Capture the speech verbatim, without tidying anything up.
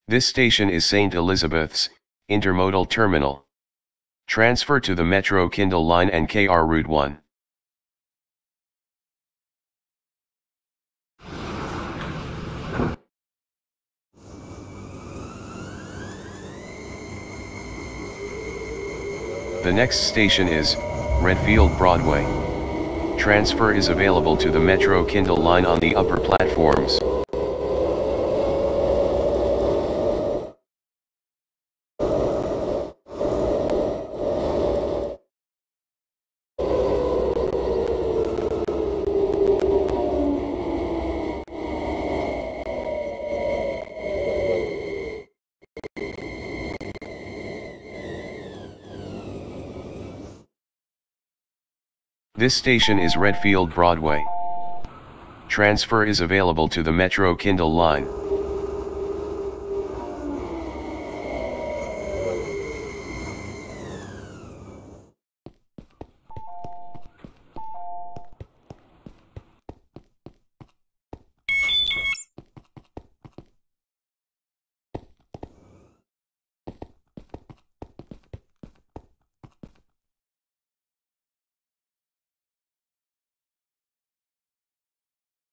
This station is Saint Elizabeth's intermodal terminal. Transfer to the Metro Kindle line and K R Route one. The next station is Redfield Broadway. Transfer is available to the Metro Kindle line on the upper platforms. This station is Redfield Broadway. Transfer is available to the Metro Kindle line.